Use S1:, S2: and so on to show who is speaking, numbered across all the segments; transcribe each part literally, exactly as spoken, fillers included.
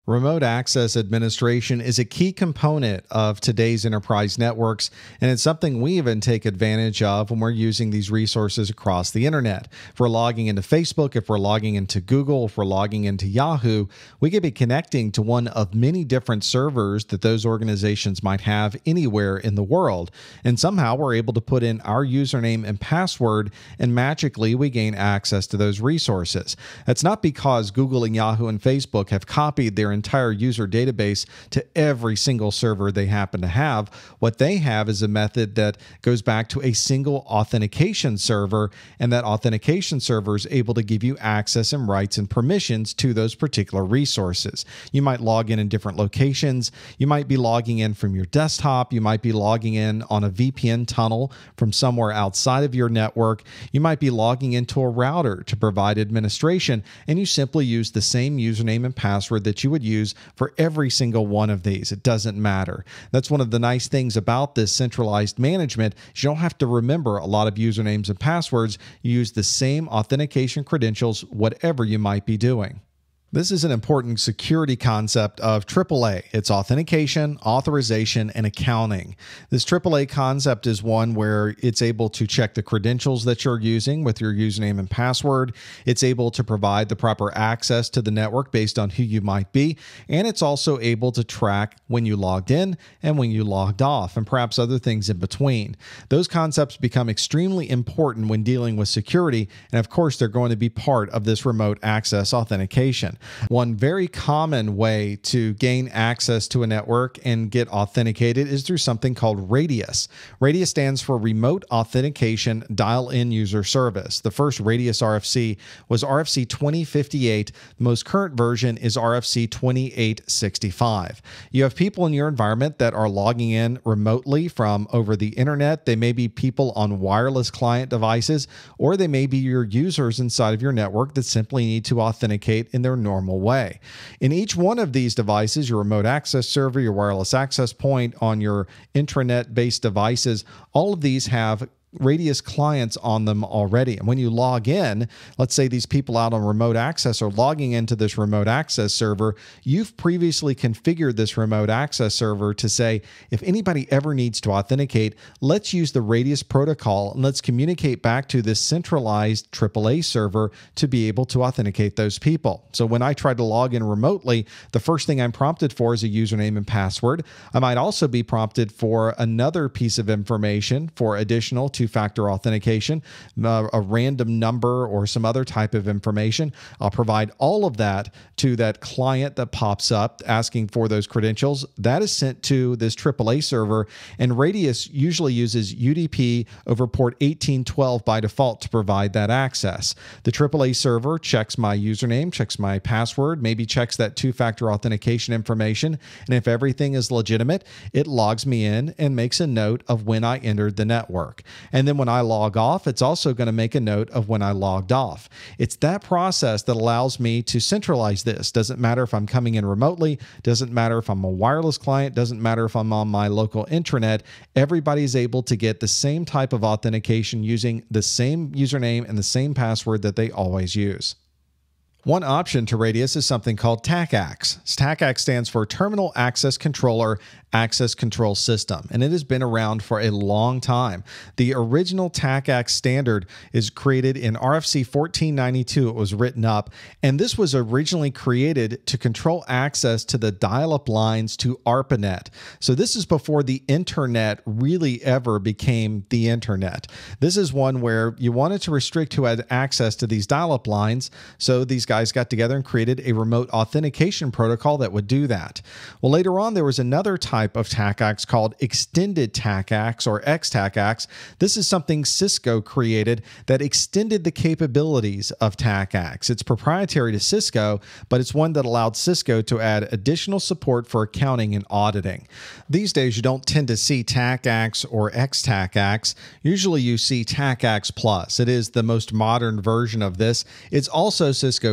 S1: Remote access administration is a key component of today's enterprise networks, and it's something we even take advantage of when we're using these resources across the internet. If we're logging into Facebook, if we're logging into Google, if we're logging into Yahoo, we could be connecting to one of many different servers that those organizations might have anywhere in the world. And somehow we're able to put in our username and password, and magically we gain access to those resources. That's not because Google and Yahoo and Facebook have copied their entire user database to every single server they happen to have. What they have is a method that goes back to a single authentication server, and that authentication server is able to give you access and rights and permissions to those particular resources. You might log in in different locations. You might be logging in from your desktop. You might be logging in on a V P N tunnel from somewhere outside of your network. You might be logging into a router to provide administration, and you simply use the same username and password that you would use for every single one of these. It doesn't matter. That's one of the nice things about this centralized management. You don't have to remember a lot of usernames and passwords. You use the same authentication credentials, whatever you might be doing. This is an important security concept of triple A. It's authentication, authorization, and accounting. This triple A concept is one where it's able to check the credentials that you're using with your username and password. It's able to provide the proper access to the network based on who you might be. And it's also able to track when you logged in and when you logged off, and perhaps other things in between. Those concepts become extremely important when dealing with security. And of course, they're going to be part of this remote access authentication. One very common way to gain access to a network and get authenticated is through something called RADIUS. RADIUS stands for Remote Authentication Dial-In User Service. The first RADIUS R F C was R F C twenty fifty-eight. The most current version is R F C twenty-eight sixty-five. You have people in your environment that are logging in remotely from over the internet. They may be people on wireless client devices, or they may be your users inside of your network that simply need to authenticate in their normal way. In each one of these devices, your remote access server, your wireless access point on your intranet-based devices, all of these have RADIUS clients on them already. And when you log in, let's say these people out on remote access are logging into this remote access server, you've previously configured this remote access server to say, if anybody ever needs to authenticate, let's use the RADIUS protocol and let's communicate back to this centralized triple A server to be able to authenticate those people. So when I try to log in remotely, the first thing I'm prompted for is a username and password. I might also be prompted for another piece of information for additional to two-factor authentication, uh, a random number or some other type of information. I'll provide all of that to that client that pops up asking for those credentials. That is sent to this triple A server, and RADIUS usually uses U D P over port eighteen twelve by default to provide that access. The triple A server checks my username, checks my password, maybe checks that two-factor authentication information, and if everything is legitimate, it logs me in and makes a note of when I entered the network. And then when I log off, it's also going to make a note of when I logged off. It's that process that allows me to centralize this. Doesn't matter if I'm coming in remotely, doesn't matter if I'm a wireless client, doesn't matter if I'm on my local intranet. Everybody's able to get the same type of authentication using the same username and the same password that they always use. One option to RADIUS is something called TACACS. TACACS stands for Terminal Access Controller Access Control System, and it has been around for a long time. The original TACACS standard is created in R F C fourteen ninety-two. It was written up, and this was originally created to control access to the dial-up lines to ARPANET. So this is before the internet really ever became the internet. This is one where you wanted to restrict who had access to these dial-up lines, so these guys got together and created a remote authentication protocol that would do that. Well, later on, there was another type of TACACS called Extended TACACS or X TACACS. This is something Cisco created that extended the capabilities of TACACS. It's proprietary to Cisco, but it's one that allowed Cisco to add additional support for accounting and auditing. These days, you don't tend to see TACACS or X TACACS. Usually you see TACACS Plus. It is the most modern version of this. It's also Cisco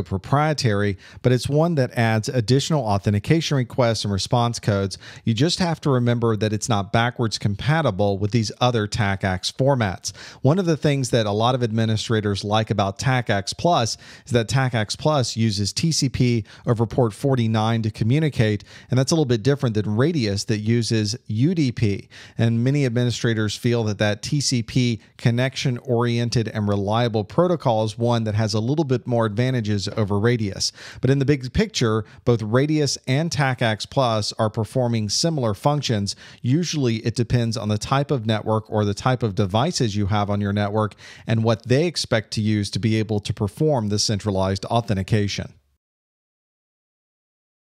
S1: proprietary, but it's one that adds additional authentication requests and response codes. You just have to remember that it's not backwards compatible with these other TACACS formats. One of the things that a lot of administrators like about TACACS Plus is that TACACS Plus uses T C P over port forty-nine to communicate, and that's a little bit different than RADIUS that uses U D P. And many administrators feel that that T C P connection-oriented and reliable protocol is one that has a little bit more advantages over RADIUS. But in the big picture, both RADIUS and TACACS Plus are performing similar functions. Usually it depends on the type of network or the type of devices you have on your network and what they expect to use to be able to perform the centralized authentication.